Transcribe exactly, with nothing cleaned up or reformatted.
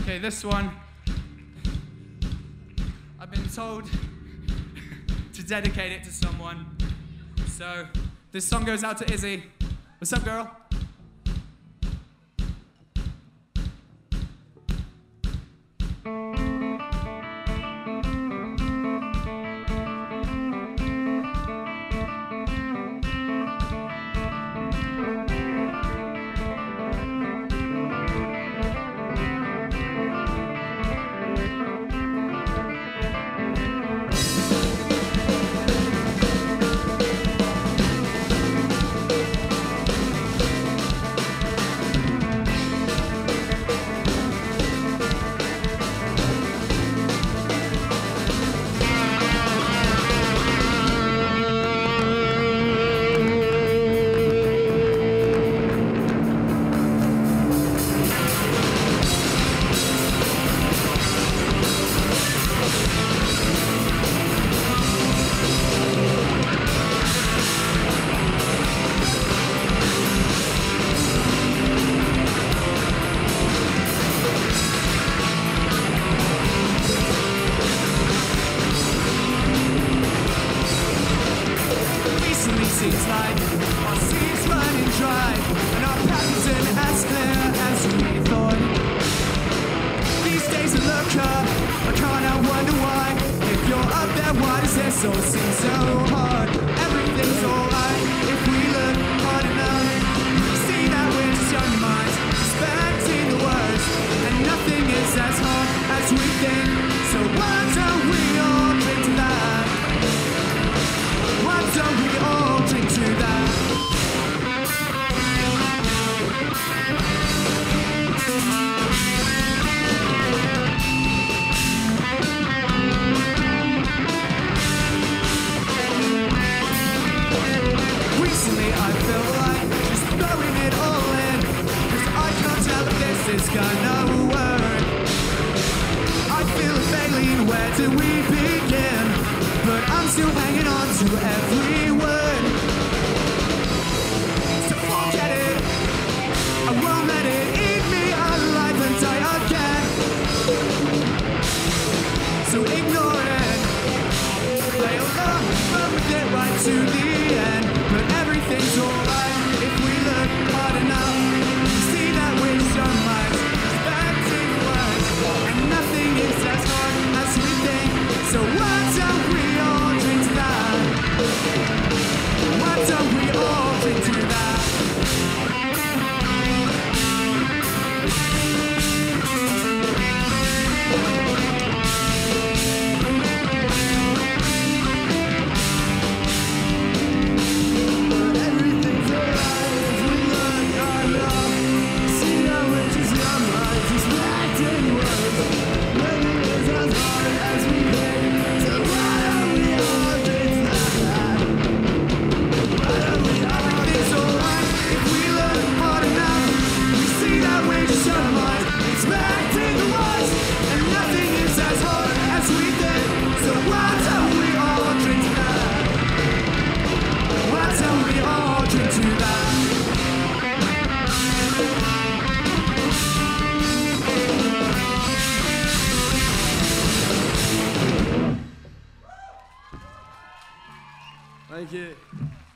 Okay, this one, I've been told to dedicate it to someone. So this song goes out to Izzy. What's up, girl? Seems like our seas running dry, and our path isn't as clear as we thought. These days I look up, I can't help wonder why. If you're up there, why does this all seem so hard? Everything's alright if we look hard enough. We see that we're just young minds, expecting the worst, and nothing is as hard as we think. So why don't we all drink to that? Why don't we all drink to that? Recently I feel like just throwing it all in, 'cause I can't tell if this is gonna work. I feel a failing, where do we begin? But I'm still hanging on to every word. So forget it, I won't let it eat me alive and die again. So ignore it, play along, run with it right to the end. But everything's alright if we look hard enough. We see that we're some minds, expecting words, and nothing is as hard as we think. So why don't we all drink to that? Why don't we all drink to that? Everything's alright if we look hard enough. See that we're just young minds, expecting words. Nothing is as hard as we think. So why don't we all drink to that? Why don't we all? Everything's alright if we look hard enough. We see that we're just young minds, expecting the worst, and nothing is as hard as we think. So why don't we all drink to that? Why don't we all drink to that? Thank you.